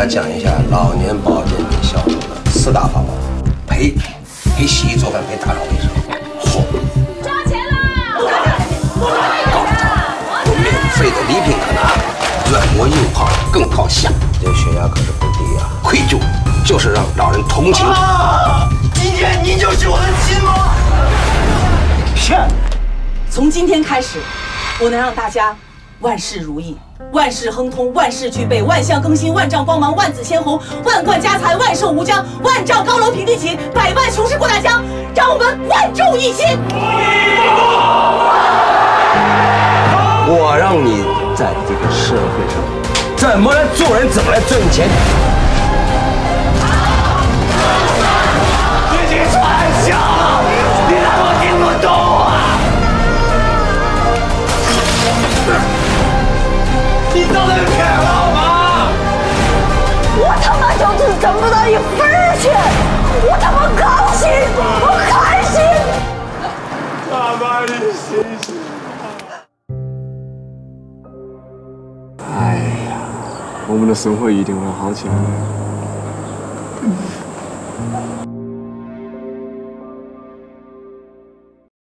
家讲一下老年保健品销售的4大法宝：陪洗衣做饭，陪打扫卫生。后抓钱啦！ 告诉他，有免费的礼品可拿，软磨硬泡更靠下。这血压可是不低啊！愧疚就是让老人同情。 今天你就是我的亲妈。 是，从今天开始，我能让大家万事如意。 万事亨通，万事俱备，万象更新，万丈光芒，万紫千红，万贯家财，万寿无疆，万丈高楼平地起，百万雄师过大江，让我们万众一心。 我让你在这个社会上怎么来做人，怎么来挣钱。 自己传销，你让我听不懂啊！ 你到底骗我吗？ 我他妈就是挣不到1分钱，我他妈高兴，我开心。 爸爸，你醒醒！ 哎呀，我们的生活一定会好起来的。